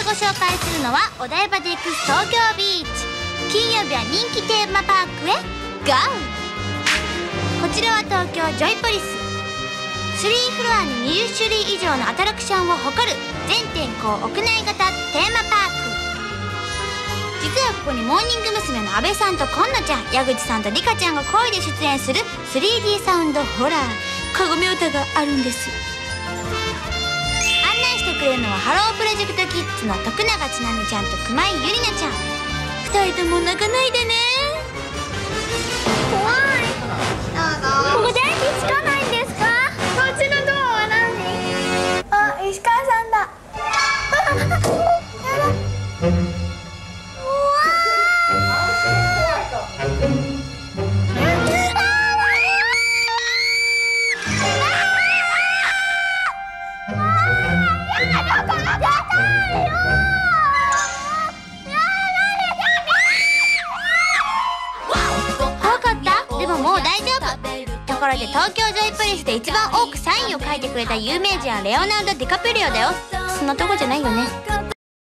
ご紹介するのはお台場で行く東京ビーチ。金曜日は人気テーマパークへゴー。こちらは東京ジョイポリス。3フロアに20種類以上のアトラクションを誇る全天候屋内型テーマパーク。実はここにモーニング娘。の阿部さんと今野ちゃん、矢口さんとリカちゃんが声で出演する 3D サウンドホラーかごめ歌があるんです。案内してくれるのはハロープロジェクトキッズの徳永千奈美ちゃんと熊井ゆりなちゃん。2人とも泣かないでね。 怖い。ここ電気つかないんですか？こっちのドアは何？あ、石川さんだ。ところで東京ジョイポリスで一番多くサインを書いてくれた有名人はレオナルド・ディカプリオだよ。そんなとこじゃないよね。